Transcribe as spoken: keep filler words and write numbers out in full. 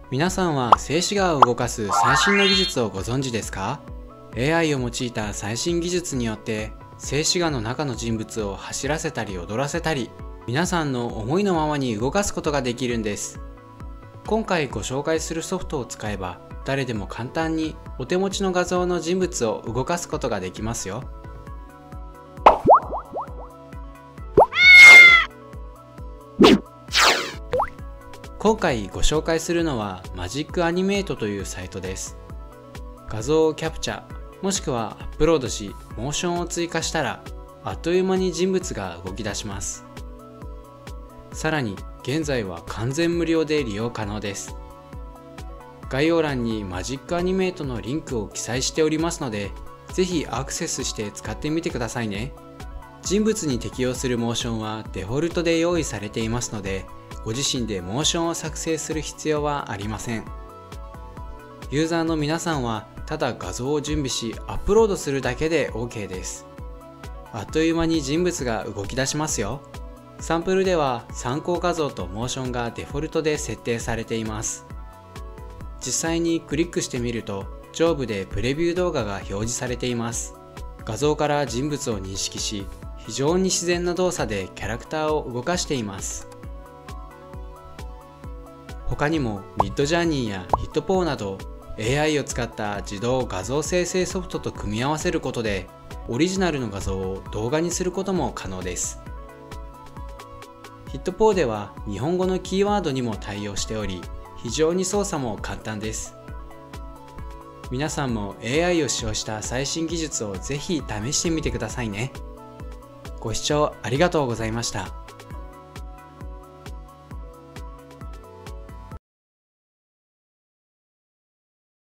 皆さんは静止画を動かす最新の技術をご存知ですか？ エーアイ を用いた最新技術によって静止画の中の人物を走らせたり踊らせたり、皆さんの思いのままに動かすことができるんです。今回ご紹介するソフトを使えば誰でも簡単にお手持ちの画像の人物を動かすことができますよ。今回ご紹介するのはマジックアニメートというサイトです。画像をキャプチャもしくはアップロードしモーションを追加したらあっという間に人物が動き出します。さらに現在は完全無料で利用可能です。概要欄にマジックアニメートのリンクを記載しておりますので、ぜひアクセスして使ってみてくださいね。人物に適用するモーションはデフォルトで用意されていますので、ご自身でモーションを作成する必要はありません。ユーザーの皆さんはただ画像を準備しアップロードするだけで オーケー です。あっという間に人物が動き出しますよ。サンプルでは参考画像とモーションがデフォルトで設定されています。実際にクリックしてみると上部でプレビュー動画が表示されています。画像から人物を認識し、非常に自然な動作でキャラクターを動かしています。他にもミッドジャーニーやヒットポーなど エーアイ を使った自動画像生成ソフトと組み合わせることでオリジナルの画像を動画にすることも可能です。ヒットポーでは日本語のキーワードにも対応しており、非常に操作も簡単です。皆さんも エーアイ を使用した最新技術をぜひ試してみてくださいね。ご視聴ありがとうございました。